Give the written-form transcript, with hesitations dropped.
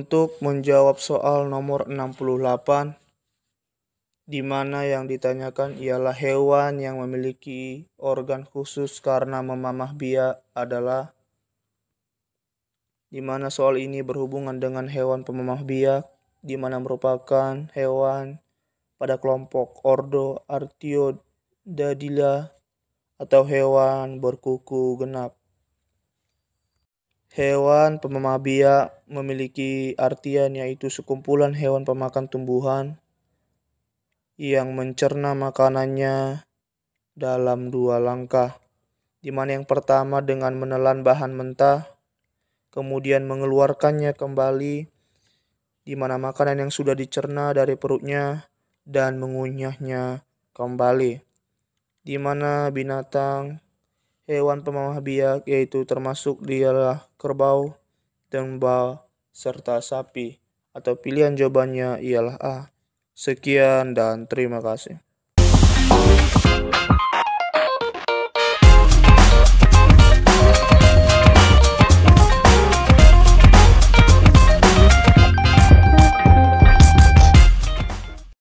untuk menjawab soal nomor 68, di mana yang ditanyakan ialah hewan yang memiliki organ khusus karena memamah biak adalah, di mana soal ini berhubungan dengan hewan pemamah biak, di mana merupakan hewan pada kelompok ordo Artiodactyla atau hewan berkuku genap. Hewan pemamah biak memiliki artian yaitu sekumpulan hewan pemakan tumbuhan yang mencerna makanannya dalam 2 langkah, di mana yang pertama dengan menelan bahan mentah, kemudian mengeluarkannya kembali, di mana makanan yang sudah dicerna dari perutnya dan mengunyahnya kembali, di mana binatang hewan pemamah biak yaitu termasuk dialah kerbau, domba, serta sapi, atau pilihan jawabannya ialah A. Sekian dan terima kasih.